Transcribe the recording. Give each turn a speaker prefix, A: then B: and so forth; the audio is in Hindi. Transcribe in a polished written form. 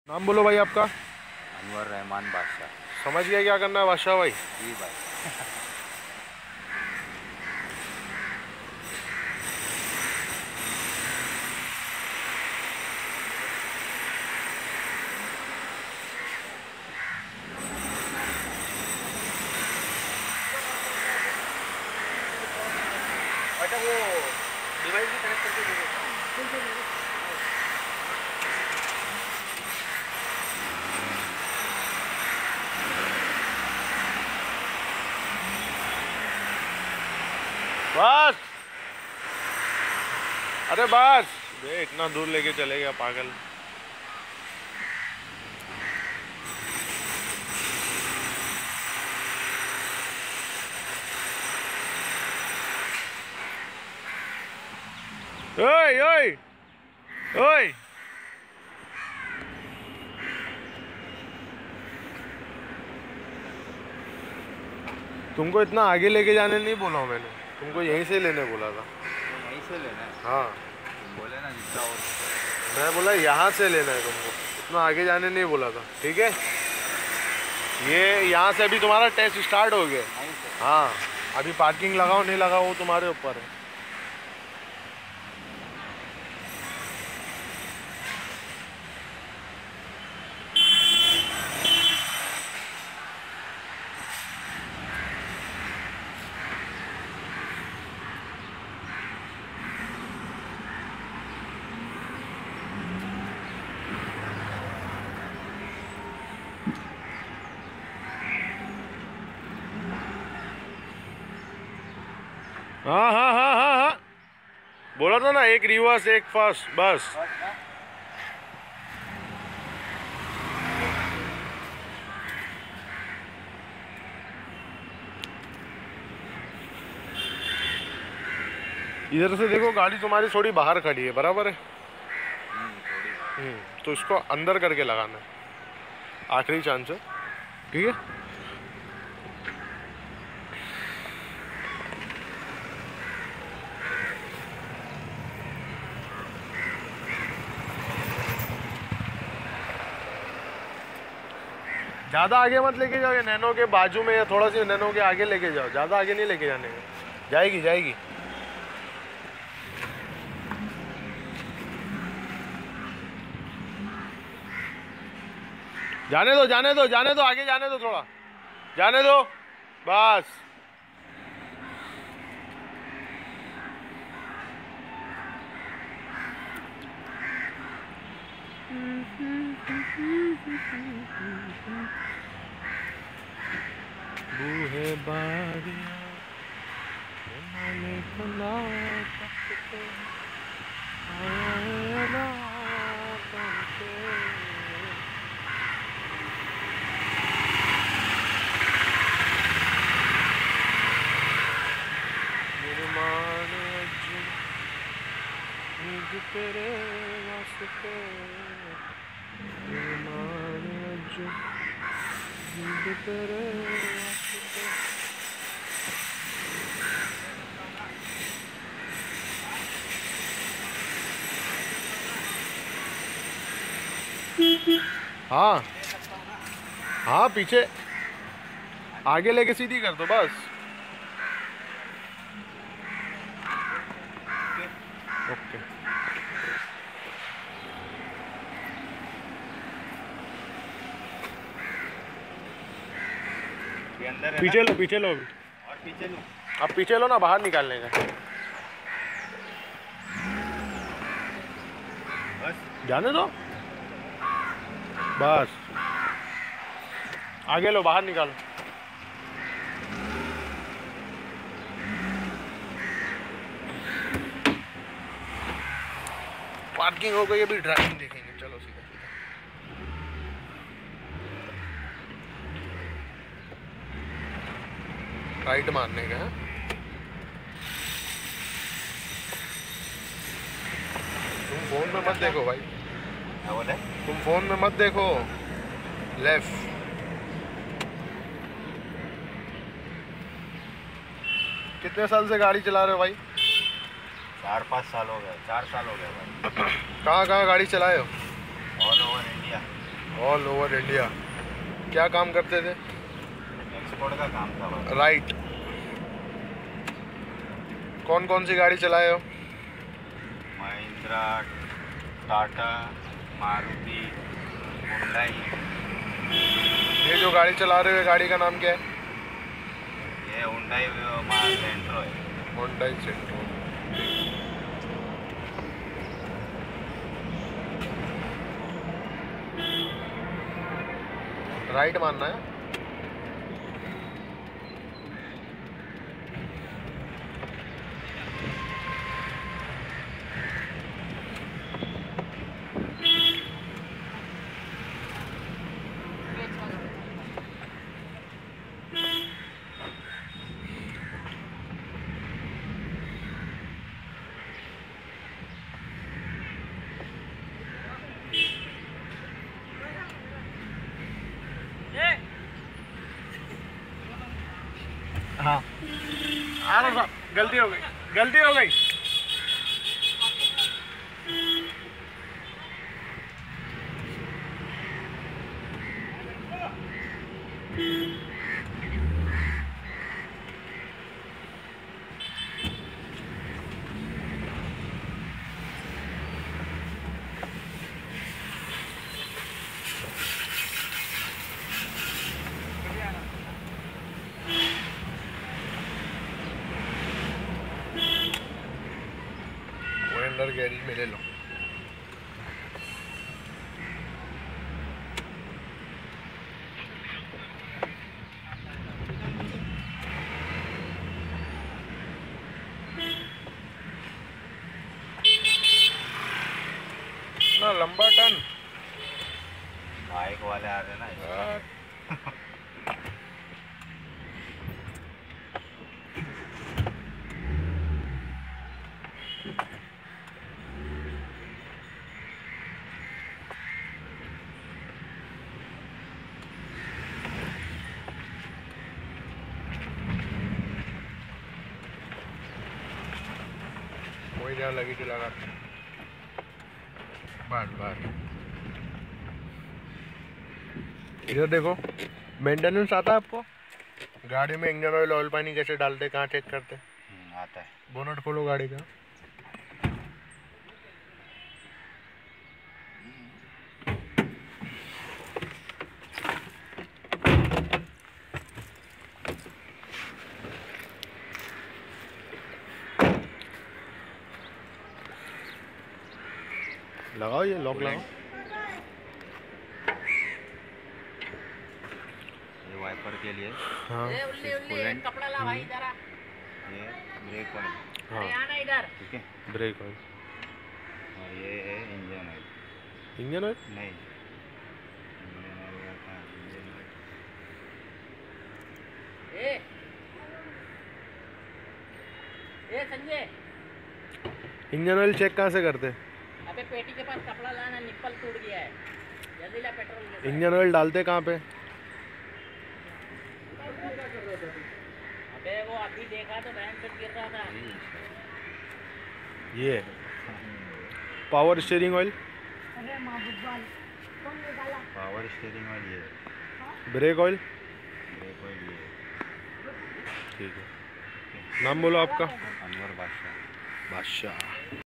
A: नाम बोलो भाई आपका।
B: अनवर रहमान बादशाह।
A: समझ गया क्या करना है बादशाह भाई?
B: जी भाई।
A: अच्छा वो डिवाइस भी कनेक्ट करके दे दो। बस, अरे बस बे, इतना दूर लेके चले गया पागल। ओए ओए ओए, तुमको इतना आगे लेके जाने नहीं बोला हूँ मैंने, तुमको यहीं से लेने बोला था।
B: यहीं से लेना है?
A: हाँ
B: तुम बोले ना जितना हो सके।
A: मैं बोला यहाँ से लेना है तुमको, इतना आगे जाने नहीं बोला था। ठीक है, ये यहाँ से अभी तुम्हारा टेस्ट स्टार्ट हो गया। हाँ, अभी पार्किंग लगाओ नहीं लगाओ वो तुम्हारे ऊपर है। हाँ हाँ हाँ हाँ हाँ, बोला था ना, एक रिवर्स एक फर्स्ट, बस। इधर से देखो, गाड़ी तुम्हारी थोड़ी बाहर खड़ी है, बराबर है। तो इसको अंदर करके लगाना है, आखिरी चांस है। ठीक है, ज़्यादा आगे मत लेके जाओ, ये नैनो के बाजू में या थोड़ा सी नैनो के आगे लेके जाओ, ज़्यादा आगे नहीं लेके जाने का। जाएगी जाएगी, जाने दो जाने दो जाने दो, आगे जाने दो, थोड़ा जाने दो, बस। बूहे बारियां तेरे वास्ते तेरे वास्ते। हाँ हाँ, पीछे आगे लेके सीधी कर दो बस। ओके,
B: अंदर
A: पीछे लो पीछे लो,
B: और पीछे लो।
A: अब पीछे लो ना, बाहर निकालने का।
B: बस
A: जाने दो, बस आगे लो, बाहर निकालो। पार्किंग हो गई, अभी ड्राइविंग देखेंगे। चलो सीधा सीधा, राइट मारने का है। तुम फोन में मत देखो भाई,
B: क्या बोले?
A: तुम फोन में मत देखो। लेफ्ट, कितने साल से गाड़ी चला रहे हो भाई?
B: 4-5 साल हो गए, 4 साल हो गए भाई।
A: कहाँ कहाँ गाड़ी चलाए हो?
B: All over India.
A: All over India. क्या काम करते थे?
B: एक्सपोर्ट का काम था बस।
A: राइट। कौन कौन सी गाड़ी चलाए हो?
B: महिंद्रा, टाटा, मारुति, हुंडई।
A: ये जो गाड़ी चला रहे हो, गाड़ी का नाम क्या है?
B: ये हुंडई सेंट्रो है।
A: होंडा सेंट्रो। राइट मानना है। हाँ, आ रहा, गलती हो गई, गलती हो गई। अंदर गैरेज में ले लो। ना लंबा टन
B: बाइक वाले आ रहे ना।
A: वही जहाँ लगी थी लगा बार। इधर देखो, मेंटेनेंस आता है आपको? गाड़ी में इंजन ऑयल, ऑयल पानी कैसे डालते, कहाँ चेक करते?
B: आता है।
A: बोनट खोलो गाड़ी का। लगाओ, ये लॉक लगाओ।
B: ये वाइपर के लिए।
A: हाँ,
C: कपड़ा ला भाई जरा।
B: ये ब्रेक ऑयल।
A: हाँ,
C: आना इधर।
B: ठीक है।
A: Brake oil.
B: और ये है इंजन ऑयल।
A: इंजन ऑयल
B: नहीं, इंजन ऑयल का इंजन ऑयल।
C: ए संजय,
A: इंजन ऑयल चेक कहाँ से करते?
C: अबे पेटी के पास कपड़ा लाना, निप्पल टूट गया है। जल्दी ला पेट्रोल ले।
A: इंजन ऑयल डालते कहाँ पे?
C: अबे वो अभी देखा तो बैंक से गिर रहा था।
A: ये power steering oil.
B: Power steering oil ये।
A: Brake oil.
B: ब्रेक ऑयल ये।
A: ठीक है। नाम बोलो आपका?
B: अनवर बादशाह।
A: बादशाह।